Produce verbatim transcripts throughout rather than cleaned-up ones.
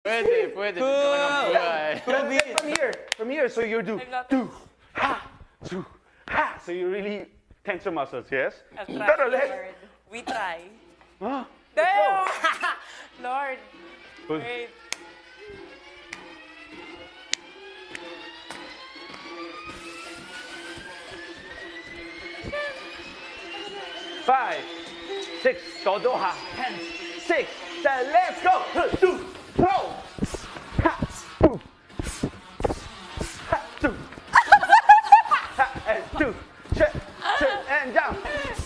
Pwede, pwede. From here, from here, so you do do ha, do ha. So you really tense your muscles, yes? I'll try. Pero let's. We try. Huh? Damn! Lord. Good. Wait. Five, six, todo ha, ten, six, seven, let's go! Two, throw! Ha, two, ha, two, ha, and two, check, check, and down.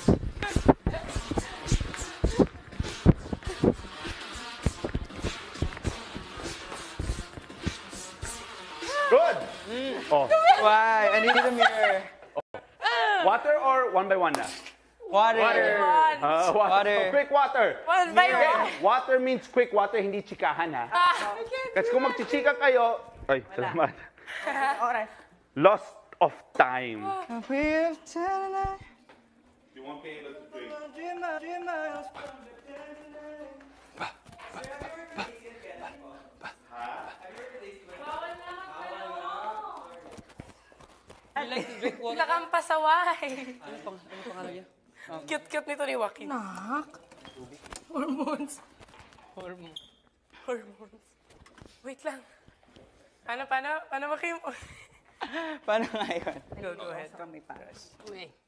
Good. Oh, Why? I need a mirror. water or one by one na? Water. One. Uh, water. Water. So, quick water. One by Okay, one. water means quick water, hindi chikahan ha. Kasi kung magchichika kayo, ay, salamat. Alright. Lost of time. We have time. You won't be able to drink. Wala kang pasaway. Cute-cute nito ni Joaquin. Nak. Hormones. Hormones. Hormones. Wait lang. Paano, paano, paano makim... Paano nga yun? Go, go ahead. Kami paras. Uy.